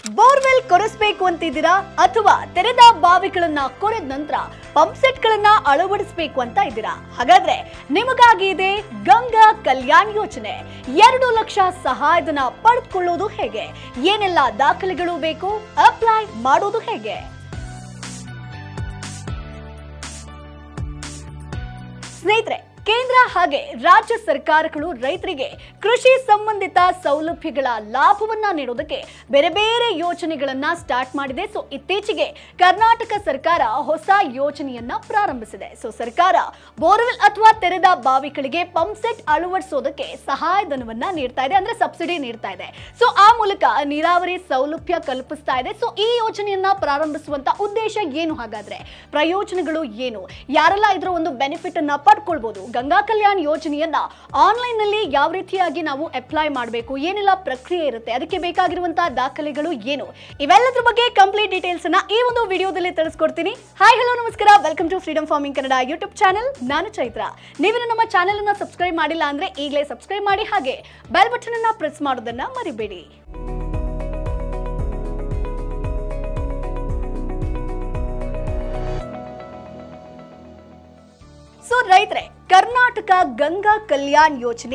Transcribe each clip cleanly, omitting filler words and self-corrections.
Borewell ಕೊರೆಸಬೇಕು ಅಂತಿದ್ದೀರಾ ಅಥವಾ ತೆರೆದ ಬಾವಿಗಳನ್ನ ಕೊರೆದ ನಂತರ ಪಂಪ್ ಸೆಟ್ ಗಳನ್ನ ಅಳವಡಿಸಬೇಕು ಅಂತ ಇದ್ದೀರಾ? ಹಾಗಾದ್ರೆ ನಿಮಗಾಗಿ ಇದೆ ಗಂಗಾ ಕಲ್ಯಾಣ್ ಯೋಜನೆ. 2 ಲಕ್ಷ ಸಹಾಯಧನ ಪಡೆದುಕೊಳ್ಳೋದು ಹೇಗೆ? ಏನೆಲ್ಲ ದಾಖಲೆಗಳು ಬೇಕು? ಅಪ್ಲೈ ಮಾಡೋದು ಹೇಗೆ? ಸ್ನೇಹಿತರೆ, ಕೇಂದ್ರ ಹಾಗೆ ರಾಜ್ಯ ಸರ್ಕಾರಗಳು ರೈತರಿಗೆ ಕೃಷಿ ಸಂಬಂಧಿತ ಸೌಲಭ್ಯಗಳ ಲಾಭವನ್ನ ನೀಡೋದಕ್ಕೆ ಬೇರೆ ಬೇರೆ ಯೋಜನೆಗಳನ್ನ ಸ್ಟಾರ್ಟ್ ಮಾಡಿದೆ. ಸೊ ಇತ್ತೀಚೆಗೆ ಕರ್ನಾಟಕ ಸರ್ಕಾರ ಹೊಸ ಯೋಜನೆಯನ್ನ ಪ್ರಾರಂಭಿಸಿದೆ. ಸೊ ಸರ್ಕಾರ ಬೋರ್ವೆಲ್ ಅಥವಾ ತೆರೆದ ಬಾವಿಗಳಿಗೆ ಪಂಪ್ ಸೆಟ್ ಅಳವಡಿಸೋದಕ್ಕೆ ಸಹಾಯಧನವನ್ನ ನೀಡ್ತಾ ಇದೆ, ಅಂದ್ರೆ ಸಬ್ಸಿಡಿ ನೀಡ್ತಾ ಇದೆ. ಸೊ ಆ ಮೂಲಕ ನೀರಾವರಿ ಸೌಲಭ್ಯ ಕಲ್ಪಿಸ್ತಾ ಇದೆ. ಸೊ ಈ ಯೋಜನೆಯನ್ನ ಪ್ರಾರಂಭಿಸುವಂತ ಉದ್ದೇಶ ಏನು? ಹಾಗಾದ್ರೆ ಪ್ರಯೋಜನಗಳು ಏನು? ಯಾರೆಲ್ಲ ಇದರ ಒಂದು ಬೆನಿಫಿಟ್ ಅನ್ನ ಪಡ್ಕೊಳ್ಬಹುದು? ಗಂಗಾ ಕಲ್ಯಾಣ್ ಯೋಜನೆಯನ್ನ ಆನ್ಲೈನ್ ನಲ್ಲಿ ಯಾವ ರೀತಿಯಾಗಿ ನಾವು ಅಪ್ಲೈ ಮಾಡಬೇಕು, ಏನೆಲ್ಲ ಪ್ರಕ್ರಿಯೆ ಇರುತ್ತೆ, ಅದಕ್ಕೆ ಬೇಕಾಗಿರುವಂತಹ ದಾಖಲೆಗಳು ಏನು, ಇವೆಲ್ಲದರ ಬಗ್ಗೆ ಕಂಪ್ಲೀಟ್ ಡೀಟೇಲ್ಸ್ ಅನ್ನ ಈ ಒಂದು ವಿಡಿಯೋದಲ್ಲಿ ತಿಳಿಸ್ಕೊಡ್ತೀನಿ. ಹಾಯ್, ಹಲೋ, ನಮಸ್ಕಾರ, welcome to freedom farming Kannada YouTube channel. ನಾನು ಚೈತ್ರ. ನೀವು ನಮ್ಮ ಚಾನೆಲ್ ಅನ್ನ ಸಬ್ಸ್ಕ್ರೈಬ್ ಮಾಡಿಲ್ಲ ಅಂದ್ರೆ ಈಗಲೇ ಸಬ್ಸ್ಕ್ರೈಬ್ ಮಾಡಿ, ಹಾಗೆ ಬೆಲ್ ಬಟನ್ ಅನ್ನ ಪ್ರೆಸ್ ಮಾಡೋದನ್ನ ಮರಿಬೇಡಿ. ಸೊ ರೈತರೇ, ಕರ್ನಾಟಕ ಗಂಗಾ ಕಲ್ಯಾಣ್ ಯೋಜನೆ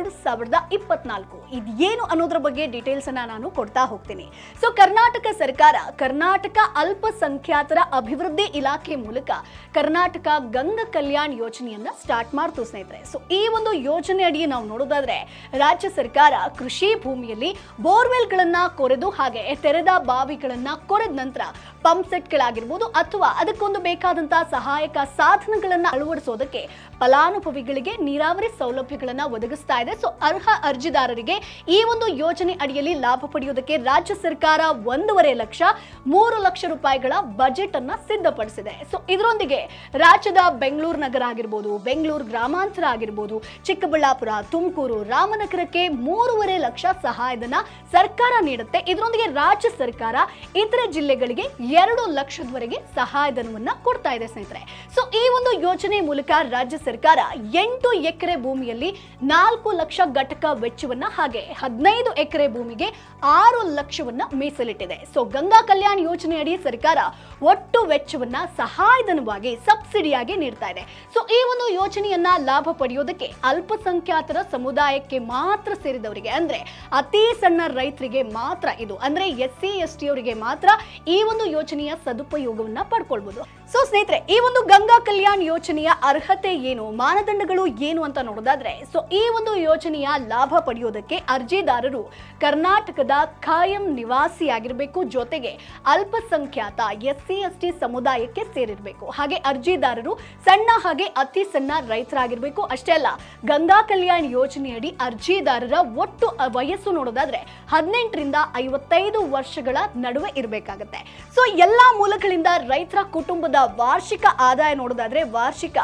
2024 ಇದು ಏನು ಅನ್ನೋದ್ರ ಬಗ್ಗೆ ಡೀಟೇಲ್ಸ್ ಅನ್ನ ನಾನು ಕೊಡ್ತಾ ಹೋಗ್ತೀನಿ. ಸೊ ಕರ್ನಾಟಕ ಸರ್ಕಾರ ಕರ್ನಾಟಕ ಅಲ್ಪಸಂಖ್ಯಾತರ ಅಭಿವೃದ್ಧಿ ಇಲಾಖೆ ಮೂಲಕ ಕರ್ನಾಟಕ ಗಂಗಾ ಕಲ್ಯಾಣ್ ಯೋಜನೆಯನ್ನ ಸ್ಟಾರ್ಟ್ ಮಾಡ್ತು ಸ್ನೇಹಿತರೆ. ಸೊ ಈ ಒಂದು ಯೋಜನೆ ಅಡಿ ನಾವು ನೋಡೋದಾದ್ರೆ ರಾಜ್ಯ ಸರ್ಕಾರ ಕೃಷಿ ಭೂಮಿಯಲ್ಲಿ ಬೋರ್ವೆಲ್ ಗಳನ್ನ ಕೊರೆದು ಹಾಗೆ ತೆರೆದ ಬಾವಿಗಳನ್ನ ಕೊರೆದ ನಂತರ ಪಂಪ್ ಸೆಟ್ ಗಳಾಗಿರ್ಬೋದು ಅಥವಾ ಅದಕ್ಕೊಂದು ಬೇಕಾದಂತಹ ಸಹಾಯಕ ಸಾಧನಗಳನ್ನ ಅಳವಡಿಸೋದಕ್ಕೆ ಫಲಾನುಭವಿಗಳಿಗೆ ನೀರಾವರಿ ಸೌಲಭ್ಯಗಳನ್ನ ಒದಗಿಸ್ತಾ ಇದೆ. ಸೊ ಅರ್ಹ ಅರ್ಜಿದಾರರಿಗೆ ಈ ಒಂದು ಯೋಜನೆ ಅಡಿಯಲ್ಲಿ ಲಾಭ ಪಡೆಯುವುದಕ್ಕೆ ರಾಜ್ಯ ಸರ್ಕಾರ 1.5 ಲಕ್ಷ 3 ಲಕ್ಷ ರೂಪಾಯಿಗಳ ಬಜೆಟ್ ಅನ್ನ ಸಿದ್ಧಪಡಿಸಿದೆ. ಸೊ ಇದರೊಂದಿಗೆ ರಾಜ್ಯದ ಬೆಂಗಳೂರು ನಗರ ಆಗಿರ್ಬೋದು, ಬೆಂಗಳೂರು ಗ್ರಾಮಾಂತರ ಆಗಿರ್ಬೋದು, ಚಿಕ್ಕಬಳ್ಳಾಪುರ, ತುಮಕೂರು, ರಾಮನಗರಕ್ಕೆ 3.5 ಲಕ್ಷ ಸಹಾಯಧನ ಸರ್ಕಾರ ನೀಡುತ್ತೆ. ಇದರೊಂದಿಗೆ ರಾಜ್ಯ ಸರ್ಕಾರ ಇತರ ಜಿಲ್ಲೆಗಳಿಗೆ 2 ಲಕ್ಷದವರೆಗೆ ಸಹಾಯಧನವನ್ನ ಕೊಡ್ತಾ ಇದೆ ಸ್ನೇಹಿತರೆ. ಸೊ ಈ ಒಂದು ಯೋಜನೆ ಮೂಲಕ ರಾಜ್ಯ ಸರ್ಕಾರ 8 ಎಕರೆ ಭೂಮಿಯಲ್ಲಿ 4 ಲಕ್ಷ ಘಟಕ ವೆಚ್ಚವನ್ನ ಹಾಗೆ 15 ಎಕರೆ ಭೂಮಿಗೆ 6 ಲಕ್ಷವನ್ನ ಮೀಸಲಿಟ್ಟಿದೆ. ಸೊ ಗಂಗಾ ಕಲ್ಯಾಣ್ ಯೋಜನೆ ಅಡಿ ಸರ್ಕಾರ ಒಟ್ಟು ವೆಚ್ಚವನ್ನ ಸಹಾಯಧನವಾಗಿ ಸಬ್ಸಿಡಿಯಾಗಿ ನೀಡ್ತಾ ಇದೆ. ಸೊ ಈ ಒಂದು ಯೋಜನೆಯನ್ನ ಲಾಭ ಪಡೆಯೋದಕ್ಕೆ ಅಲ್ಪಸಂಖ್ಯಾತರ ಸಮುದಾಯಕ್ಕೆ ಮಾತ್ರ ಸೇರಿದವರಿಗೆ, ಅಂದ್ರೆ ಅತಿ ಸಣ್ಣ ರೈತರಿಗೆ ಮಾತ್ರ ಇದು, ಅಂದ್ರೆ SC ST ಅವರಿಗೆ ಮಾತ್ರ ಈ ಒಂದು ಯೋಜನೆಯ ಸದುಪಯೋಗವನ್ನ ಪಡ್ಕೊಳ್ಬಹುದು. ಸೊ ಸ್ನೇಹಿತರೆ, ಈ ಒಂದು ಗಂಗಾ ಕಲ್ಯಾಣ್ ಯೋಜನೆಯ ಅರ್ಹತೆ ಏನು, ಮಾನದಂಡಗಳು ಏನು ಅಂತ ನೋಡೋದಾದ್ರೆ, ಸೊ ಈ ಒಂದು ಯೋಜನೆಯ ಲಾಭ ಪಡೆಯೋದಕ್ಕೆ ಅರ್ಜಿದಾರರು ಕರ್ನಾಟಕದ ಖಾಯಂ ನಿವಾಸಿಯಾಗಿರಬೇಕು, ಜೊತೆಗೆ ಅಲ್ಪಸಂಖ್ಯಾತ SC ST ಸಮುದಾಯಕ್ಕೆ ಸೇರಿರಬೇಕು. ಹಾಗೆ ಅರ್ಜಿದಾರರು ಸಣ್ಣ ಹಾಗೆ ಅತಿ ಸಣ್ಣ ರೈತರಾಗಿರ್ಬೇಕು. ಅಷ್ಟೇ ಅಲ್ಲ, ಗಂಗಾ ಕಲ್ಯಾಣ್ ಯೋಜನೆಯಡಿ ಅರ್ಜಿದಾರರ ಒಟ್ಟು ವಯಸ್ಸು ನೋಡೋದಾದ್ರೆ 18 ರಿಂದ 55 ವರ್ಷಗಳ ನಡುವೆ ಇರಬೇಕಾಗತ್ತೆ. ಸೊ ಎಲ್ಲಾ ಮೂಲಗಳಿಂದ ರೈತರ ಕುಟುಂಬದ ವಾರ್ಷಿಕ ಆದಾಯ ನೋಡೋದಾದ್ರೆ ವಾರ್ಷಿಕ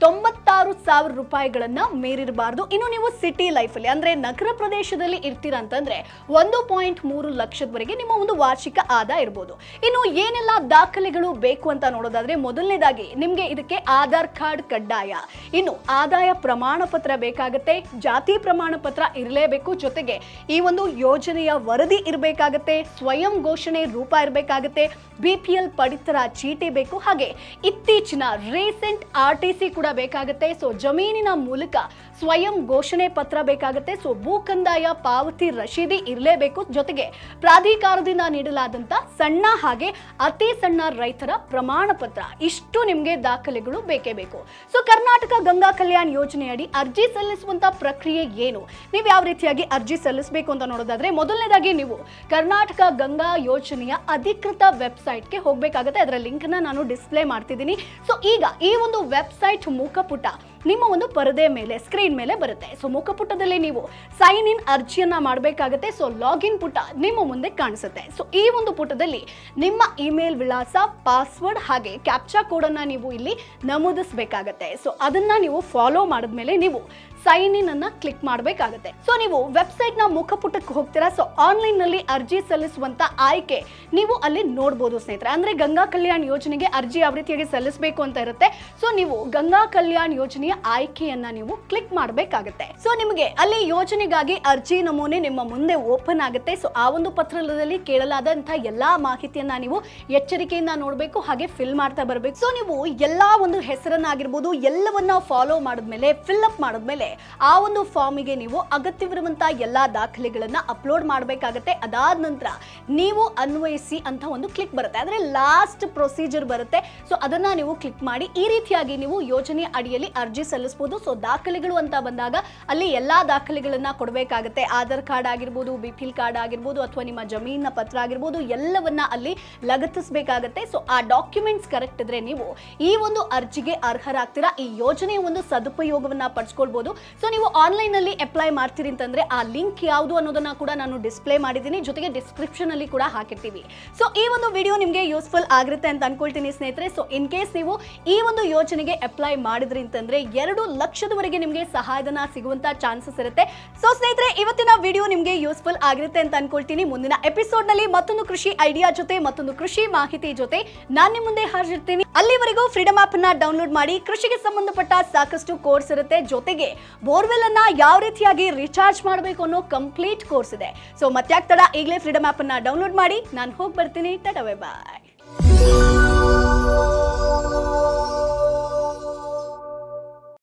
96,000 ರೂಪಾಯಿಗಳನ್ನ ಮೀರಿರಬಾರ್ದು. ಇನ್ನು ನೀವು ಸಿಟಿ ಲೈಫ್ ಅಲ್ಲಿ ಅಂದ್ರೆ ನಗರ ಪ್ರದೇಶದಲ್ಲಿ ಇರ್ತೀರಾ ಅಂತಂದ್ರೆ 1.3 ಲಕ್ಷದವರೆಗೆ ನಿಮ್ಮ ಒಂದು ವಾರ್ಷಿಕ ಆದಾಯ ಇರಬಹುದು. ಇನ್ನು ಏನೆಲ್ಲ ದಾಖಲೆಗಳು ಬೇಕು ಅಂತ ನೋಡೋದಾದ್ರೆ, ಮೊದಲನೇದಾಗಿ ನಿಮ್ಗೆ ಇದಕ್ಕೆ ಆಧಾರ್ ಕಾರ್ಡ್ ಕಡ್ಡಾಯ, ಇನ್ನು ಆದಾಯ ಪ್ರಮಾಣ ಪತ್ರ ಬೇಕಾಗತ್ತೆ, ಜಾತಿ ಪ್ರಮಾಣ ಪತ್ರ ಇರಲೇಬೇಕು, ಜೊತೆಗೆ ಈ ಒಂದು ಯೋಜನೆಯ ವರದಿ ಇರಬೇಕಾಗತ್ತೆ, ಸ್ವಯಂ ಘೋಷಣೆ ರೂಪ ಇರಬೇಕಾಗತ್ತೆ, BPL ಪಡಿತರ ಚೀಟಿ ಬೇಕು, ಹಾಗೆ ಇತ್ತೀಚಿನ ರೀಸೆಂಟ್ RTC ಕೂಡ ಬೇಕಾಗುತ್ತೆ. ಸೊ ಜಮೀನಿನ ಮೂಲಕ ಸ್ವಯಂ ಘೋಷಣೆ ಪತ್ರ ಬೇಕಾಗುತ್ತೆ. ಸೊ ಭೂ ಕಂದಾಯ ಪಾವತಿ ರಶೀದಿ ಇರಲೇಬೇಕು, ಜೊತೆಗೆ ಪ್ರಾಧಿಕಾರದಿಂದ ನೀಡಲಾದಂತ ಸಣ್ಣ ಹಾಗೆ ಅತಿ ಸಣ್ಣ ರೈತರ ಪ್ರಮಾಣ ಪತ್ರ, ಇಷ್ಟು ನಿಮ್ಗೆ ದಾಖಲೆಗಳು ಬೇಕೇ ಬೇಕು. ಸೊ ಕರ್ನಾಟಕ ಗಂಗಾ ಕಲ್ಯಾಣ್ ಯೋಜನೆಯಡಿ ಅರ್ಜಿ ಸಲ್ಲಿಸುವಂತ ಪ್ರಕ್ರಿಯೆ ಏನು, ನೀವು ಯಾವ ರೀತಿಯಾಗಿ ಅರ್ಜಿ ಸಲ್ಲಿಸಬೇಕು ಅಂತ ನೋಡೋದಾದ್ರೆ, ಮೊದಲನೇದಾಗಿ ನೀವು ಕರ್ನಾಟಕ ಗಂಗಾ ಯೋಜನೆಯ ಅಧಿಕೃತ ವೆಬ್ಸೈಟ್ಗೆ ಹೋಗಬೇಕಾಗುತ್ತೆ. ಅದರ ಲಿಂಕ್ ನ ನಾನು ಡಿಸ್ಪ್ಲೇ ಮಾಡ್ತಿದ್ದೀನಿ. ಸೊ ಈಗ ಈ ಒಂದು ವೆಬ್ಸೈಟ್ ಮುಖಪುಟ ನಿಮ್ಮ ಒಂದು ಪರದೆ ಮೇಲೆ ಸ್ಕ್ರೀನ್ ಮೇಲೆ ಬರುತ್ತೆ. ಸೊ ಮುಖಪುಟದಲ್ಲಿ ನೀವು ಸೈನ್ ಇನ್ ಅರ್ಜಿಯನ್ನ ಮಾಡಬೇಕಾಗುತ್ತೆ. ಸೊ ಲಾಗಿನ್ ಪುಟ ನಿಮ್ಮ ಮುಂದೆ ಕಾಣಿಸುತ್ತೆ. ಸೊ ಈ ಒಂದು ಪುಟದಲ್ಲಿ ನಿಮ್ಮ ಇಮೇಲ್ ವಿಳಾಸ, ಪಾಸ್ವರ್ಡ್ ಹಾಗೆ ಕ್ಯಾಪ್ಚಾ ಕೋಡ್ ಅನ್ನ ನೀವು ಇಲ್ಲಿ ನಮೂದಿಸಬೇಕಾಗತ್ತೆ. ಸೊ ಅದನ್ನ ನೀವು ಫಾಲೋ ಮಾಡಿದ್ಮೇಲೆ ನೀವು ಸೈನ್ ಇನ್ ಅನ್ನ ಕ್ಲಿಕ್ ಮಾಡಬೇಕಾಗುತ್ತೆ. ಸೊ ನೀವು ವೆಬ್ಸೈಟ್ ನ ಮುಖಪುಟಕ್ಕೆ ಹೋಗ್ತೀರಾ. ಸೊ ಆನ್ಲೈನ್ ನಲ್ಲಿ ಅರ್ಜಿ ಸಲ್ಲಿಸುವಂತ ಆಯ್ಕೆ ನೀವು ಅಲ್ಲಿ ನೋಡಬಹುದು ಸ್ನೇಹಿತರೆ. ಅಂದ್ರೆ ಗಂಗಾ ಕಲ್ಯಾಣ್ ಯೋಜನೆಗೆ ಅರ್ಜಿ ಯಾವ ರೀತಿಯಾಗಿ ಸಲ್ಲಿಸಬೇಕು ಅಂತ ಇರುತ್ತೆ. ಸೊ ನೀವು ಗಂಗಾ ಕಲ್ಯಾಣ್ ಯೋಜನೆಯ ಆಯ್ಕೆಯನ್ನ ನೀವು ಕ್ಲಿಕ್ ಮಾಡಬೇಕಾಗುತ್ತೆ. ಸೊ ನಿಮಗೆ ಅಲ್ಲಿ ಯೋಜನೆಗಾಗಿ ಅರ್ಜಿ ನಮೂನೆ ನಿಮ್ಮ ಮುಂದೆ ಓಪನ್ ಆಗುತ್ತೆ. ಸೊ ಆ ಒಂದು ಪತ್ರದಲ್ಲಿ ಕೇಳಲಾದಂತಹ ಎಲ್ಲಾ ಮಾಹಿತಿಯನ್ನ ನೀವು ಎಚ್ಚರಿಕೆಯಿಂದ ನೋಡಬೇಕು, ಹಾಗೆ ಫಿಲ್ ಮಾಡ್ತಾ ಬರಬೇಕು. ಸೊ ನೀವು ಎಲ್ಲಾ ಒಂದು ಹೆಸರನ್ನಾಗಿರ್ಬೋದು ಎಲ್ಲವನ್ನ ಫಾಲೋ ಮಾಡಿದ್ಮೇಲೆ ಫಿಲ್ ಅಪ್ ಮಾಡಿದ್ಮೇಲೆ ಆ ಒಂದು ಫಾರ್ಮಿಗೆ ನೀವು ಅಗತ್ಯವಿರುವಂತಹ ಎಲ್ಲಾ ದಾಖಲೆಗಳನ್ನ ಅಪ್ಲೋಡ್ ಮಾಡಬೇಕಾಗುತ್ತೆ. ಅದಾದ ನಂತರ ನೀವು ಅನ್ವಯಿಸಿ ಅಂತ ಒಂದು ಕ್ಲಿಕ್ ಬರುತ್ತೆ, ಅಂದ್ರೆ ಲಾಸ್ಟ್ ಪ್ರೊಸೀಜರ್ ಬರುತ್ತೆ. ಸೊ ಅದನ್ನ ನೀವು ಕ್ಲಿಕ್ ಮಾಡಿ ಈ ರೀತಿಯಾಗಿ ನೀವು ಯೋಜನೆ ಅಡಿಯಲ್ಲಿ ಅರ್ಜಿ ಸಲ್ಲಿಸಬಹುದು. ಸೊ ದಾಖಲೆಗಳು ಅಂತ ಬಂದಾಗ ಅಲ್ಲಿ ಎಲ್ಲಾ ದಾಖಲೆಗಳನ್ನ ಕೊಡಬೇಕಾಗುತ್ತೆ. ಆಧಾರ್ ಕಾರ್ಡ್ ಆಗಿರ್ಬೋದು, ಬಿಪಿಎಲ್ ಕಾರ್ಡ್ ಆಗಿರ್ಬೋದು, ಅಥವಾ ನಿಮ್ಮ ಜಮೀನಿನ ಪತ್ರ ಆಗಿರ್ಬೋದು, ಎಲ್ಲವನ್ನ ಅಲ್ಲಿ ಲಗತ್ತಿಸಬೇಕಾಗುತ್ತೆ. ಸೊ ಆ ಡಾಕ್ಯುಮೆಂಟ್ಸ್ ಕರೆಕ್ಟ್ ಇದ್ರೆ ನೀವು ಈ ಒಂದು ಅರ್ಜಿಗೆ ಅರ್ಹರಾಗ್ತೀರಾ. ಈ ಯೋಜನೆಯ ಒಂದು ಸದುಪಯೋಗವನ್ನ ಪಡಿಸ್ಕೊಳ್ಬಹುದು. ಸೊ ನೀವು ಆನ್ಲೈನ್ ಅಲ್ಲಿ ಅಪ್ಲೈ ಮಾಡ್ತೀರಿ ಅಂತಂದ್ರೆ ಆ ಲಿಂಕ್ ಯಾವುದು ಅನ್ನೋದನ್ನ ಕೂಡ ನಾನು ಡಿಸ್ಪ್ಲೇ ಮಾಡಿದ್ದೀನಿ, ಜೊತೆಗೆ ಡಿಸ್ಕ್ರಿಪ್ಷನ್ ಅಲ್ಲಿ ಕೂಡ ಹಾಕಿರ್ತೀವಿ. ಸೊ ಈ ಒಂದು ವಿಡಿಯೋ ನಿಮಗೆ ಯೂಸ್ಫುಲ್ ಆಗಿರುತ್ತೆ ಅಂತ ಅನ್ಕೊಳ್ತೀನಿ ಸ್ನೇಹಿತರೆ. ಸೊ ಇನ್ ಕೇಸ್ ನೀವು ಈ ಒಂದು ಯೋಜನೆಗೆ ಅಪ್ಲೈ ಮಾಡಿದ್ರಿ ಅಂತಂದ್ರೆ 2 ಲಕ್ಷದವರೆಗೆ ನಿಮಗೆ ಸಹಾಯಧನ ಸಿಗುವಂತ ಚಾನ್ಸಸ್ ಇರುತ್ತೆ. ಸೊ ಸ್ನೇಹಿತರೆ, ಇವತ್ತಿನ ವಿಡಿಯೋ ನಿಮಗೆ ಯೂಸ್ಫುಲ್ ಆಗಿರುತ್ತೆ ಅಂತ ಅನ್ಕೊಳ್ತೀನಿ. ಮುಂದಿನ ಎಪಿಸೋಡ್ ನಲ್ಲಿ ಮತ್ತೊಂದು ಕೃಷಿ ಐಡಿಯಾ ಜೊತೆ ಮತ್ತೊಂದು ಕೃಷಿ ಮಾಹಿತಿ ಜೊತೆ ನಾನು ನಿಮ್ಮ ಮುಂದೆ ಹಾಜರಿರ್ತೀನಿ. ಅಲ್ಲಿವರೆಗೂ ಫ್ರೀಡಮ್ ಆಪ್ ಅನ್ನ ಡೌನ್ಲೋಡ್ ಮಾಡಿ. ಕೃಷಿಗೆ ಸಂಬಂಧಪಟ್ಟ ಸಾಕಷ್ಟು ಕೋರ್ಸ್ ಇರುತ್ತೆ, ಜೊತೆಗೆ ಬೋರ್ವೆಲ್ ಅನ್ನ ಯಾವ ರೀತಿಯಾಗಿ ರಿಚಾರ್ಜ್ ಮಾಡಬೇಕು ಅನ್ನೋ ಕಂಪ್ಲೀಟ್ ಕೋರ್ಸ್ ಇದೆ. ಸೊ ಮತ್ತ್ಯಾಕ್ ತಡ, ಈಗಲೇ ಫ್ರೀಡಮ್ ಆಪ್ ಅನ್ನ ಡೌನ್ಲೋಡ್ ಮಾಡಿ. ನಾನು ಹೋಗಿ ಬರ್ತೀನಿ. ಟಾಟಾ, ಬೈ ಬಾಯ್.